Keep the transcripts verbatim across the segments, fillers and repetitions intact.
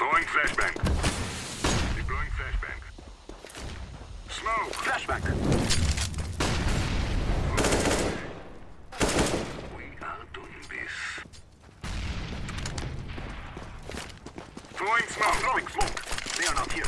Throwing flashbang. Deploying flashbang. Smoke. Flashback. We are doing this. Throwing smoke. Throwing smoke. They are not here.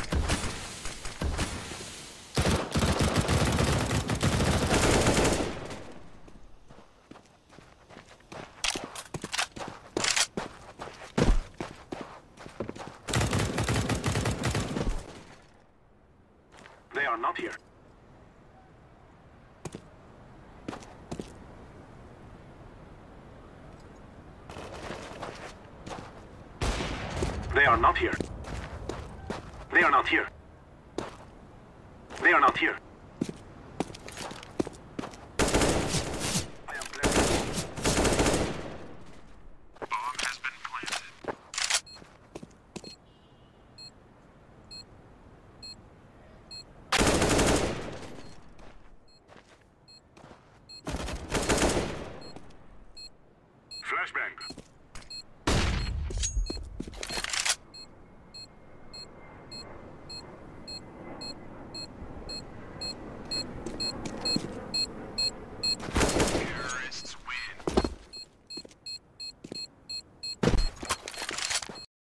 They are not here. They are not here. They are not here. They are not here.